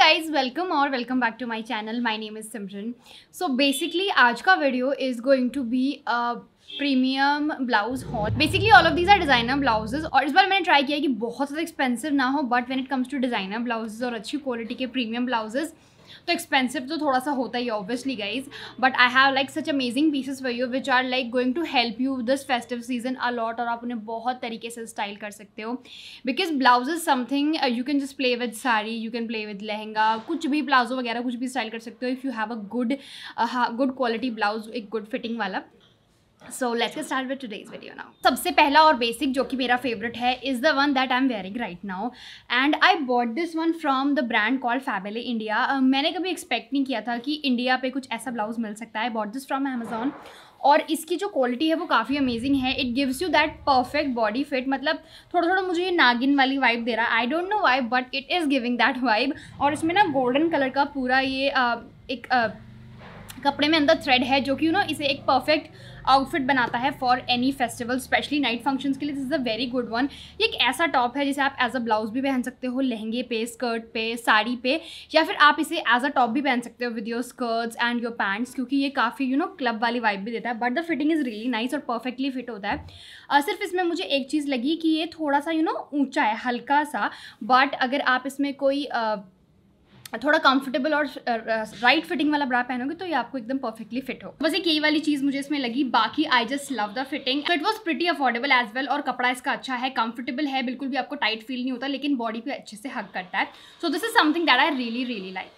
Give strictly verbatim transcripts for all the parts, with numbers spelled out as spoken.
Guys, welcome और welcome back to my channel. My name is Simran. So basically आज का video is going to be a premium blouse haul. Basically all of these are designer blouses और इस बार मैंने try किया कि बहुत ज़्यादा एक्सपेंसिव ना हो, but when it comes to designer blouses और अच्छी क्वालिटी के प्रीमियम ब्लाउजेज तो एक्सपेंसिव तो थोड़ा सा होता ही obviously guys, but I have like such amazing pieces for you which are like going to help you this festive season a lot. और आप उन्हें बहुत तरीके से स्टाइल कर सकते हो because blouse is something you can just play with sari, you can play with lehenga, कुछ भी प्लाजो वगैरह कुछ भी स्टाइल कर सकते हो if you have a good good quality blouse, एक गुड फिटिंग वाला. So let's get start with today's video now. सबसे पहला और बेसिक जो कि मेरा फेवरेट है is the one that I am wearing right now and I bought this one from the brand called Fabley India. मैंने कभी एक्सपेक्ट नहीं किया था कि इंडिया पे कुछ ऐसा ब्लाउज मिल सकता है. बॉट दिस फ्रॉम अमेजॉन और इसकी जो क्वालिटी है वो काफ़ी अमेजिंग है. It gives you that perfect body fit. मतलब थोड़ा थोड़ा मुझे ये नागिन वाली वाइब दे रहा है. I don't know why but it is giving that vibe. और इसमें ना गोल्डन कलर का पूरा ये uh, एक uh, कपड़े में अंदर थ्रेड है जो कि यू नो इसे एक परफेक्ट आउटफिट बनाता है for any festival, specially night functions के लिए. This is a very good one. ये एक ऐसा टॉप है जिसे आप एज अ ब्लाउज भी पहन सकते हो, लहंगे पे, स्कर्ट पे, साड़ी पे, या फिर आप इसे एज अ टॉप भी पहन सकते हो with your skirts and your pants, क्योंकि ये काफ़ी यू नो क्लब वाली वाइब भी देता है. But the fitting is really nice और परफेक्टली फिट होता है. uh, सिर्फ इसमें मुझे एक चीज़ लगी कि ये थोड़ा सा यू नो ऊँचा है, हल्का सा. बट अगर आप इसमें कोई uh, थोड़ा कंफर्टेबल और राइट फिटिंग वाला ब्रा पहनोगे तो ये आपको एकदम परफेक्टली फिट हो. बस एक यही वाली चीज़ मुझे इसमें लगी. बाकी I just love the fitting. It was pretty affordable as well और कपड़ा इसका अच्छा है, कंफर्टेबल है, बिल्कुल भी आपको टाइट फील नहीं होता, लेकिन बॉडी पे अच्छे से हग करता है. So this is something that I really really like.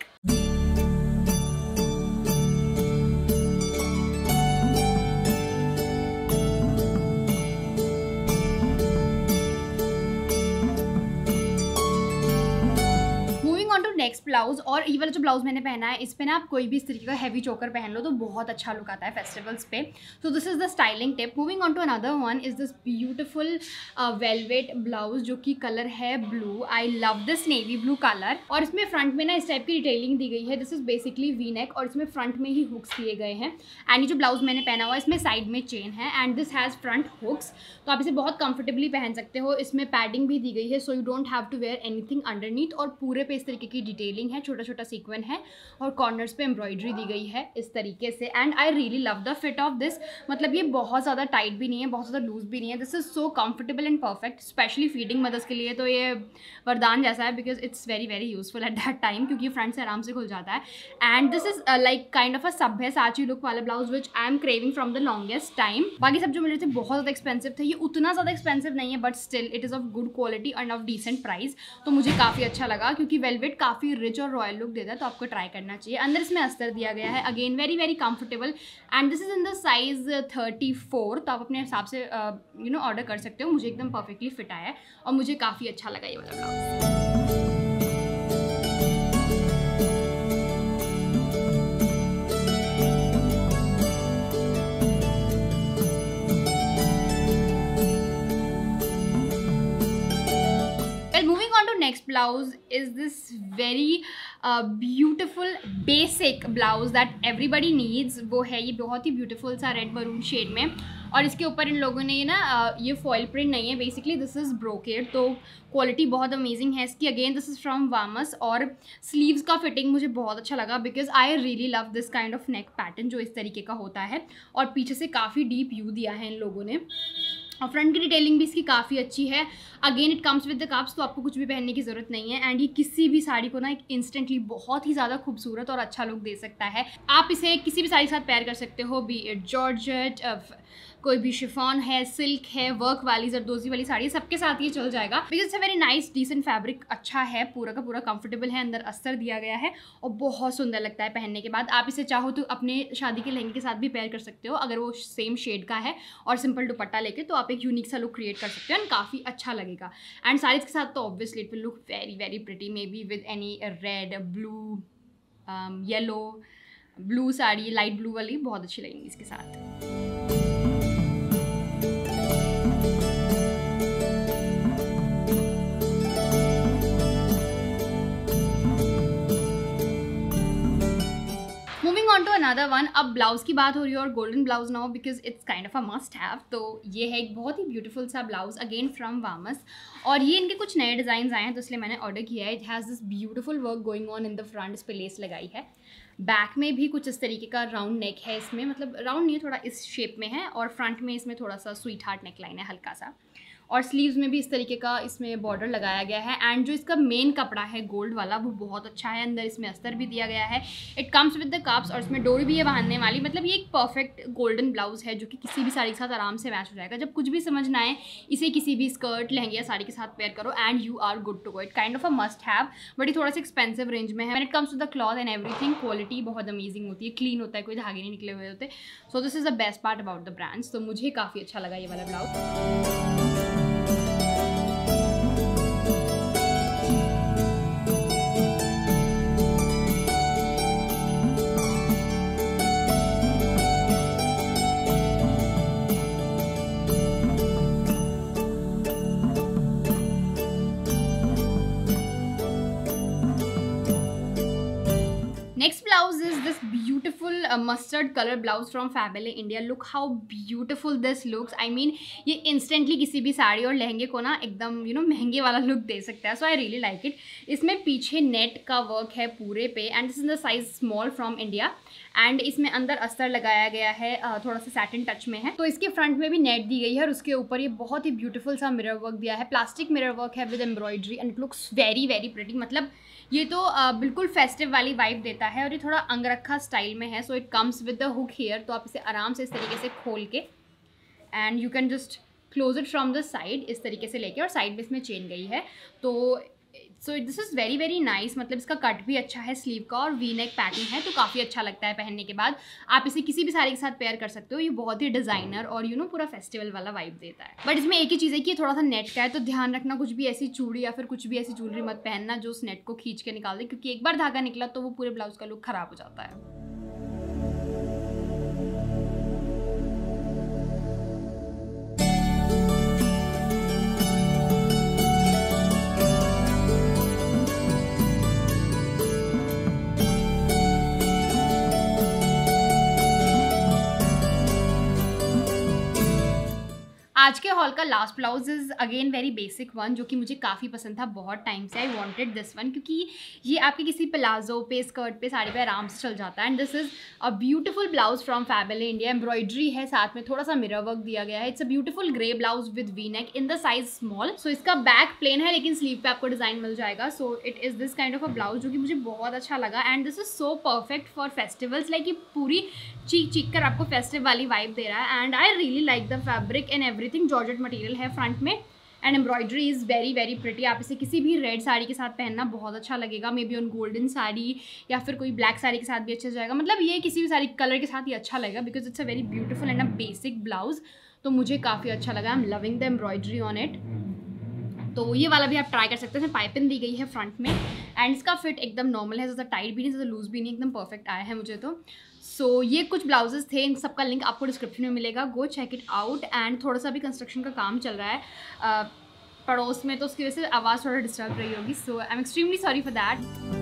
Next blouse, और ये वाला जो ब्लाउज मैंने पहना है इस पे ना आप कोई भी इस तरीके का हैवी चोकर पहन लो तो बहुत अच्छा लुक आता है फेस्टिवल्स पे. So this is the styling tip. Moving on to another one is this beautiful velvet blouse जो कि कलर है blue. I love this navy blue colour. और इसमें फ्रंट में ना इस टाइप की डिटेलिंग दी गई है. This is basically V neck और इसमें फ्रंट में ही हुक्स दिए गए हैं. एंड ये जो ब्लाउज मैंने पहना हुआ है इसमें साइड में चेन है and this has front hooks. तो आप इसे बहुत कंफर्टेबली पहन सकते हो. इसमें पैडिंग भी दी गई है so you don't have to wear anything underneath. और पूरे पे इस तरीके की डिटेलिंग है, छोटा छोटा सीक्वेंस है और कॉर्नर्स पे एम्ब्रॉयडरी दी गई है इस तरीके से. And I really love the fit of this. मतलब ये बहुत ज़्यादा टाइट भी नहीं है, बहुत ज़्यादा लूज भी नहीं है. This is so comfortable and perfect, especially feeding mothers के लिए तो ये वरदान जैसा है because it's very very useful at that time, क्योंकि फ्रंट से आराम से खुल जाता है. And this is like kind of a सभ्य साची लुक वाला blouse which I am craving from the longest time. बाकी सब जो मिल रहे थे बहुत ज़्यादा एक्सपेंसिव थे. ये उतना ज़्यादा एक्सपेंसिव नहीं है but still it is of good quality and of decent price. तो मुझे काफ़ी अच्छा लगा क्योंकि वेलवेट काफ़ी रिच और रॉयल लुक देता है, तो आपको ट्राई करना चाहिए. अंदर इसमें अस्तर दिया गया है, again very very comfortable. And this is in the size thirty four. तो आप अपने हिसाब से यू नो ऑर्डर कर सकते हो. मुझे एकदम परफेक्टली फिट आया है और मुझे काफ़ी अच्छा लगा ये वाला blouse. Next blouse is this very uh, beautiful basic blouse that everybody needs. वो है ये बहुत ही beautiful सा रेड मरून शेड में और इसके ऊपर इन लोगों ने ये ना ये फॉइल प्रिंट नहीं है, बेसिकली दिस इज़ ब्रोकेड. तो क्वालिटी बहुत अमेजिंग है इसकी. अगेन दिस इज़ फ्रॉम वामस और स्लीव्स का फिटिंग मुझे बहुत अच्छा लगा because I really love this kind of neck pattern जो इस तरीके का होता है. और पीछे से काफ़ी डीप यू दिया है इन लोगों ने और फ्रंट की डिटेलिंग भी इसकी काफ़ी अच्छी है. Again it comes with the cups, तो आपको कुछ भी पहनने की ज़रूरत नहीं है. एंड ये किसी भी साड़ी को ना एक इंस्टेंटली बहुत ही ज़्यादा खूबसूरत और अच्छा लुक दे सकता है. आप इसे किसी भी साड़ी के साथ पेयर कर सकते हो, बी इट जॉर्जेट, कोई भी शिफॉन है, सिल्क है, वर्क वाली, जरदोजी वाली साड़ी, सबके साथ ये चल जाएगा because it's a very nice decent fabric. अच्छा है, पूरा का पूरा कंफर्टेबल है, अंदर अस्तर दिया गया है और बहुत सुंदर लगता है पहनने के बाद. आप इसे चाहो तो अपने शादी के लहंगे के साथ भी पेयर कर सकते हो अगर वो सेम शेड का है और सिंपल दुपट्टा लेके, तो आप एक यूनिक सा लुक क्रिएट कर सकते हो एंड काफ़ी अच्छा लगेगा. एंड साड़ीज़ के साथ तो obviously it will look very very pretty, maybe with any red, blue, yellow, blue sari, light blue वाली बहुत अच्छी लगेंगी इसके साथ. On to another one. अब ब्लाउज की बात हो रही है और गोल्डन ब्लाउज ना हो because it's kind of a must have. तो ये है एक बहुत ही ब्यूटीफुल सा ब्लाउज अगेन फ्रॉम वामस, और ये इनके कुछ नए डिज़ाइन आए हैं तो इसलिए मैंने ऑर्डर किया है। It has this beautiful work going on in the front, इस पे लेस लगाई है। बैक में भी कुछ इस तरीके का राउंड नेक है इसमें, मतलब राउंड नहीं है, थोड़ा इस शेप में है, और फ्रंट में इसमें थोड़ा सा स्वीट हार्ट नेक लाइन है हल्का सा, और स्लीव्स में भी इस तरीके का इसमें बॉर्डर लगाया गया है। एंड जो इसका मेन कपड़ा है गोल्ड वाला वो बहुत अच्छा है, अंदर इसमें अस्तर भी दिया गया है। It comes with the cups और इसमें डोरी भी है बांधने वाली। मतलब ये एक परफेक्ट गोल्डन ब्लाउज है जो कि किसी भी साड़ी के साथ आराम से मैच हो जाएगा। जब कुछ भी समझ ना आए इसे किसी भी स्कर्ट लहंगे या साड़ी के साथ पेयर करो and you are good to go. It kind of a must have, but ये थोड़ा सा एक्सपेंसिव रेंज में है। When it comes to the cloth and everything, quality बहुत अमेजिंग होती है, क्लीन होता है, कोई धागे नहीं निकले हुए होते। So this is the best part about the brands. तो मुझे काफ़ी अच्छा लगा ये वाला blouse. Next blouse is this beautiful uh, mustard color blouse from Fabele India. Look how beautiful this looks. I mean ये instantly किसी भी साड़ी और लहंगे को ना एकदम you know महंगे वाला लुक दे सकता है. So I really like it. इसमें पीछे नेट का वर्क है पूरे पे and this is the size small from India. And इसमें अंदर अस्तर लगाया गया है, थोड़ा सा सैटिन टच में है. तो इसके फ्रंट में भी नेट दी गई है और उसके ऊपर ये बहुत ही ब्यूटीफुल सा मिरर वर्क दिया है. प्लास्टिक मिरर वर्क है with embroidery and it looks very very pretty. मतलब ये तो uh, बिल्कुल फेस्टिव वाली वाइब देता है और ये थोड़ा अंगरखा स्टाइल में है. So it comes with the hook here. तो आप इसे आराम से इस तरीके से खोल के and you can just close it from the side, इस तरीके से लेके, और साइड में इसमें चेन गई है. तो so this is very very nice. मतलब इसका कट भी अच्छा है स्लीव का और वी नेक पैटर्न है तो काफ़ी अच्छा लगता है पहनने के बाद. आप इसे किसी भी साड़ी के साथ पेयर कर सकते हो. ये बहुत ही डिज़ाइनर और यू you नो know, पूरा फेस्टिवल वाला वाइब देता है. बट इसमें एक ही चीज़ है कि ये थोड़ा सा नेट का है, तो ध्यान रखना कुछ भी ऐसी चूड़ी या फिर कुछ भी ऐसी ज्वेलरी मत पहनना जो उस नेट को खींच के निकाल दे, क्योंकि एक बार धागा निकला तो वो पूरे ब्लाउज का लुक ख़राब हो जाता है. आज के हॉल का last blouse is again very basic one, जो कि मुझे काफ़ी पसंद था बहुत टाइम से. आई वांटेड दिस वन क्योंकि ये आपके किसी प्लाजो पे, स्कर्ट पे, साड़ी पे आराम से चल जाता है. And this is a beautiful blouse from FabAlley India. Embroidery है, साथ में थोड़ा सा मिरर वर्क दिया गया है. It's a beautiful grey blouse with V neck in the size small. So इसका बैक प्लेन है लेकिन स्लीव पे आपको डिज़ाइन मिल जाएगा. So it is this kind of a blouse जो कि मुझे बहुत अच्छा लगा. And this is so perfect for festivals. Like ये पूरी चीक चीक कर आपको फेस्टिव वाली वाइब दे रहा है. And I really like the fabric and everything. Georgette material है फ्रंट में and embroidery is very very pretty. आप इसे किसी भी रेड साड़ी के साथ पहनना बहुत अच्छा लगेगा. Maybe on golden sari या फिर कोई ब्लैक साड़ी के साथ भी अच्छा जाएगा. मतलब ये किसी भी साड़ी कलर के साथ ही अच्छा लगेगा because it's a very beautiful and a basic blouse. तो मुझे काफ़ी अच्छा लगा. I am loving the embroidery on it. तो ये वाला भी आप ट्राई कर सकते हैं. पाइपिंग दी गई है फ्रंट में एंड इसका फिट एकदम नॉर्मल है, ज़्यादा टाइट भी नहीं, ज़्यादा लूज भी नहीं, एकदम परफेक्ट आया है मुझे तो. सो so, ये कुछ ब्लाउजेस थे. इन सबका लिंक आपको डिस्क्रिप्शन में मिलेगा. Go check it out. And थोड़ा सा भी कंस्ट्रक्शन का काम चल रहा है uh, पड़ोस में, तो उसकी वजह से आवाज़ थोड़ा डिस्टर्ब रही होगी. So I am extremely sorry for that.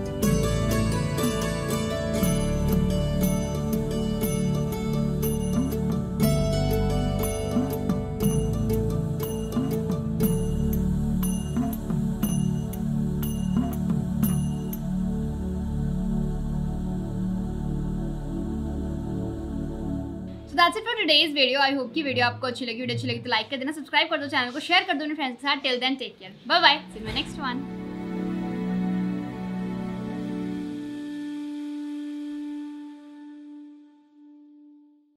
That's it for today's video. I hope कि वीडियो आपको अच्छी लगी. वीडियो अच्छी लगी तो लाइक कर देना, सब्सक्राइब कर दो चैनल को, शेयर कर दो अपने फ्रेंड्स के साथ. Till then take care, bye bye, see you in my next one.